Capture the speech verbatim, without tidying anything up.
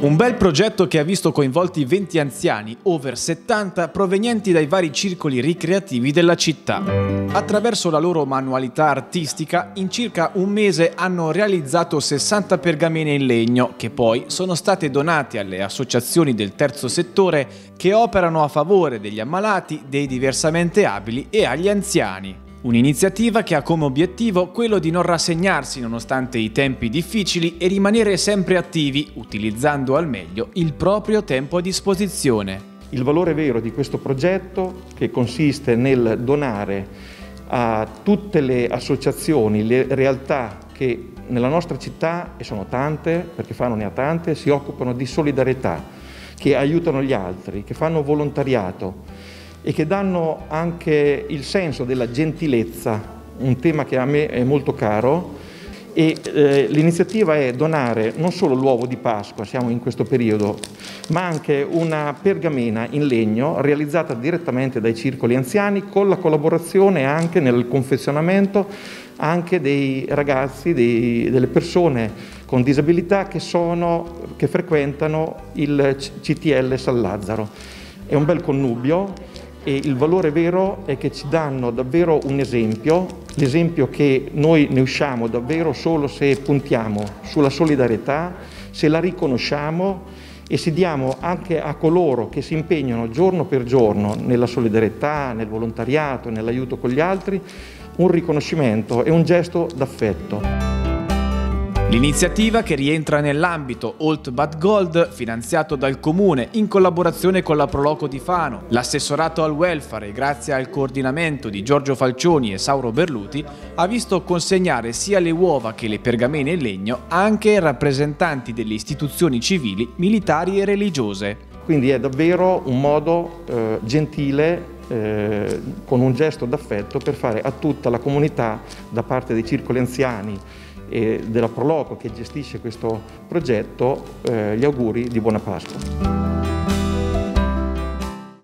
Un bel progetto che ha visto coinvolti venti anziani, over settanta, provenienti dai vari circoli ricreativi della città. Attraverso la loro manualità artistica, in circa un mese hanno realizzato sessanta pergamene in legno, che poi sono state donate alle associazioni del terzo settore che operano a favore degli ammalati, dei diversamente abili e agli anziani. Un'iniziativa che ha come obiettivo quello di non rassegnarsi nonostante i tempi difficili e rimanere sempre attivi, utilizzando al meglio il proprio tempo a disposizione. Il valore vero di questo progetto, che consiste nel donare a tutte le associazioni, le realtà che nella nostra città, e sono tante, perché fanno ne ha tante, si occupano di solidarietà, che aiutano gli altri, che fanno volontariato e che danno anche il senso della gentilezza, un tema che a me è molto caro. E eh, l'iniziativa è donare non solo l'uovo di Pasqua, siamo in questo periodo, ma anche una pergamena in legno realizzata direttamente dai circoli anziani, con la collaborazione anche nel confezionamento anche dei ragazzi, dei, delle persone con disabilità che, sono, che frequentano il C T L San Lazzaro. È un bel connubio. E il valore vero è che ci danno davvero un esempio, l'esempio che noi ne usciamo davvero solo se puntiamo sulla solidarietà, se la riconosciamo e se diamo anche a coloro che si impegnano giorno per giorno nella solidarietà, nel volontariato, nell'aiuto con gli altri, un riconoscimento e un gesto d'affetto. L'iniziativa, che rientra nell'ambito Old But Gold, finanziato dal Comune in collaborazione con la Proloco di Fano, l'assessorato al welfare e grazie al coordinamento di Giorgio Falcioni e Sauro Berluti, ha visto consegnare sia le uova che le pergamene in legno anche ai rappresentanti delle istituzioni civili, militari e religiose. Quindi è davvero un modo eh, gentile, eh, con un gesto d'affetto, per fare a tutta la comunità, da parte dei circoli anziani e della Proloco che gestisce questo progetto, eh, gli auguri di buona Pasqua.